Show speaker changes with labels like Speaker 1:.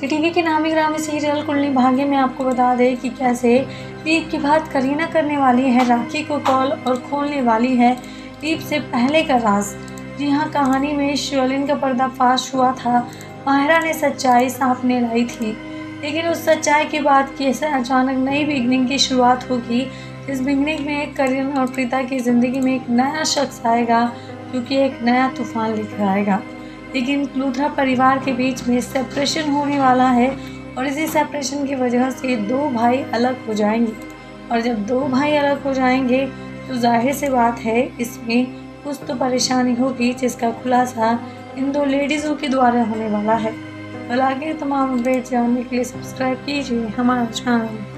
Speaker 1: TV के नामी ग्रामी सीरियल कुंडली भाग्य में आपको बता दें कि कैसे दीप की बात करीना करने वाली है राखी को कॉल और खोलने वाली है दीप से पहले का राज। जी हाँ, कहानी में शिवलिन का पर्दाफाश हुआ था। माहिरा ने सच्चाई सामने लाई थी, लेकिन उस सच्चाई के बाद कैसे अचानक नई बिगनिंग की शुरुआत होगी। इस बिगनिंग में करीना और प्रीता की ज़िंदगी में एक नया शख्स आएगा, क्योंकि एक नया तूफान लेकर आएगा। लेकिन लूथरा परिवार के बीच में सेपरेशन होने वाला है और इसी सेपरेशन की वजह से दो भाई अलग हो जाएंगे। और जब दो भाई अलग हो जाएंगे तो जाहिर सी बात है इसमें कुछ तो परेशानी होगी, जिसका खुलासा इन दो लेडीज़ों के द्वारा होने वाला है। और आगे तमाम अपडेट जानने के लिए सब्सक्राइब कीजिए हमारा चैनल।